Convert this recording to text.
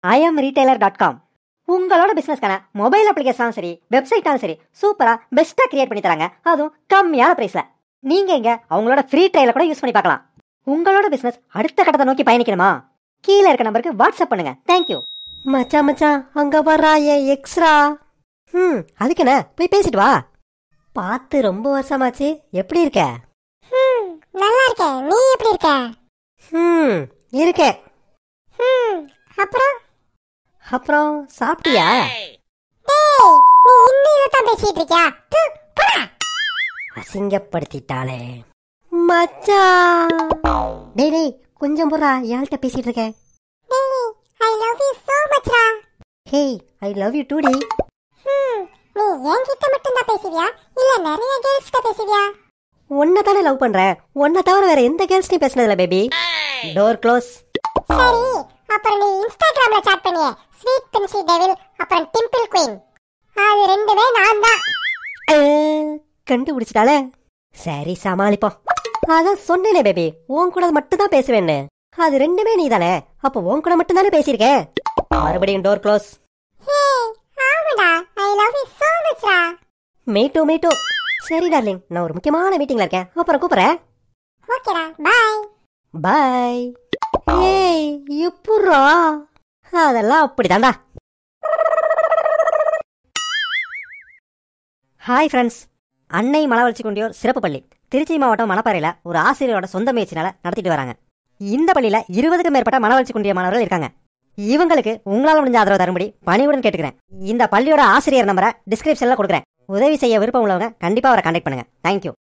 i.am.retailer.com. உங்களோட பிசினஸ்க்கான mobile அப்ளிகேஷனாலும் சரி, வெப்சைட்டாலும் சரி, சூப்பரா பெஸ்ட்டா கிரியேட் பண்ணி தராங்க. அதுவும் கம்மியான பிரைஸ்ல. நீங்க இங்க அவங்களோட ஃப்ரீ ட்ரையல கூட யூஸ் பண்ணி பார்க்கலாம். உங்களோட பிசினஸ் அடுத்த கட்டத்தை நோக்கி பயணிக்கணுமா? கீழே இருக்க நம்பருக்கு வாட்ஸ்அப் பண்ணுங்க. தேங்க்யூ. மச்சான் அங்க வர்றா எக்ஸ்ட்ரா. அதுக்கு என்ன, போய் பேசிட்டு வா. பார்த்து ரொம்ப வருஷமாச்சு. எப்படி இருக்க? நல்லா இருக்கேன். நீ எப்படி இருக்க? இருக்கேன். அப்புறம் சாப்பிட்டியா? டேய், நீ இன்னும் இத தான் பேசிட்டு இருக்கியா? அசிங்கப்படுத்திட்டாளே மச்சான். டேய் கொஞ்சம் போறா, யார்கிட்ட பேசிட்டு இருக்க? டேய், I love you so much ரா. Hey, I love you too டி. நீ என்கிட்ட மட்டும் தான் பேசுவியா இல்ல நிறைய கேர்ள்ஸ் கிட்ட பேசுவியா? உன்னை தானே லவ் பண்றேன். உன்னை தவிர வேற எந்த கேர்ள்ஸ்டையும் பேசினதில்ல பேபி. Door close. சரி, அப்புறம் நீ இன்ஸ்டாகிராம்ல சாட் பண்ணியே ஸ்வீட் பிரின்சி டெவில் அப்புறம் டிம்பிள் குயின், அது ரெண்டுமே நான் தான். கண்டுபிடிச்சிட்டாலே. சரி சமாளிப்போம். அதான் சொன்னேனே பேபி, உன் கூட மட்டும் தான் பேசுவேன்னு. அது ரெண்டுமே நீ தானே, அப்போ உன் கூட மட்டும் தானே பேசியிருக்கேன். மறுபடியும் டோர் க்ளோஸ். ஆமாடா, I love you so much ரா. மீட்டு. சரி டார்லிங், நான் ஒரு முக்கியமான மீட்டிங்ல இருக்கேன், அப்புறம் கூப்பிடுறேன். ஓகேடா, பை. பை. ஏய் எப்புறா? அதெல்லாம் அப்படிதான்டா. Hi friends. அன்னை மனவளர்ச்சி குண்டியோர் சிறப்பு பள்ளி திருச்சி மாவட்டம் மணப்பாறையில் ஒரு ஆசிரியரோட சொந்த முயற்சினால நடத்திட்டு வராங்க. இந்த பள்ளியில் 20க்கும் மேற்பட்ட மனவளர்ச்சி குண்டிய மாணவர்கள் இருக்காங்க. இவங்களுக்கு உங்களால் முடிஞ்ச ஆதரவு தரும்படி பணிவுடன் கேட்டுக்கிறேன். இந்த பள்ளியோட ஆசிரியர் நம்பரை டிஸ்கிரிப்ஷனில் கொடுக்குறேன். உதவி செய்ய விருப்பம் உள்ளவங்க கண்டிப்பாக அவரை கான்டாக்ட் பண்ணுங்க. தேங்க்யூ.